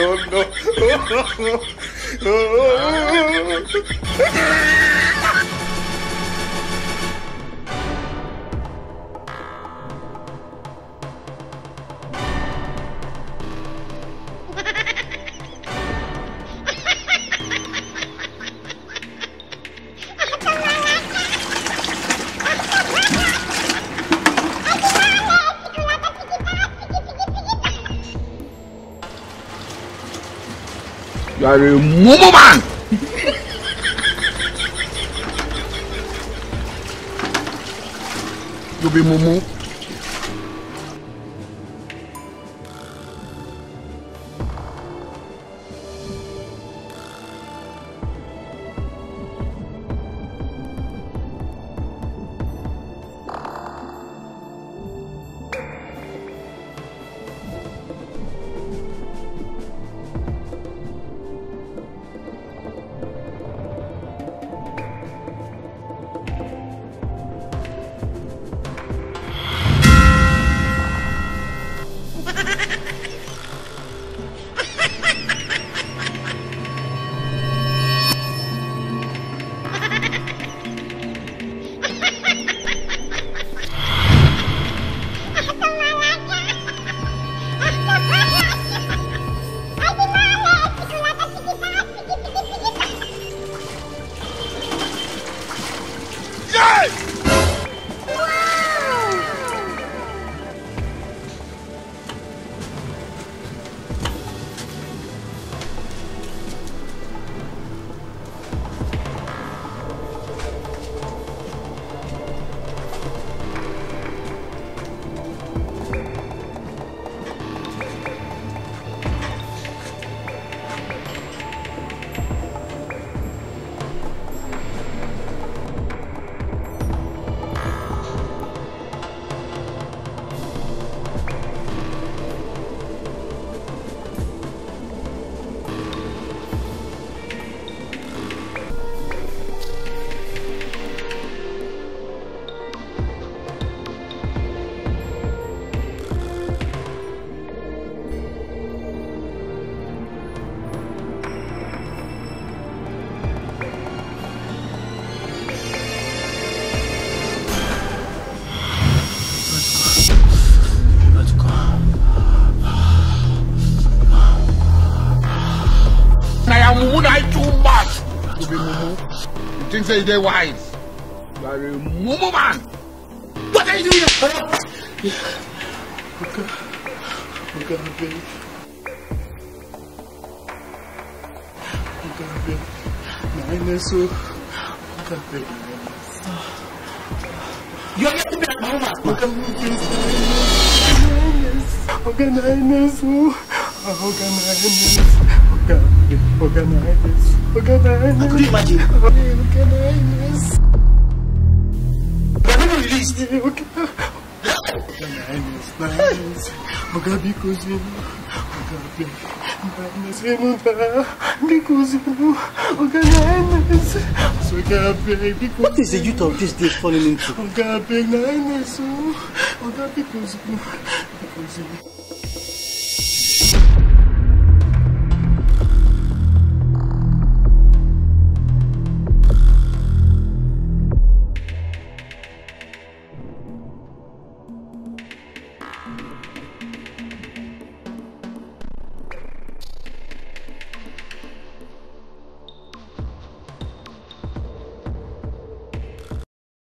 You are a mumu man. You be mumu. You think say they're wise? You are a mumu man. What are you doing? Okay, babe. You are getting back, mama. Organize. Could you imagine? Organize. We are not released. What is the youth of this day falling into?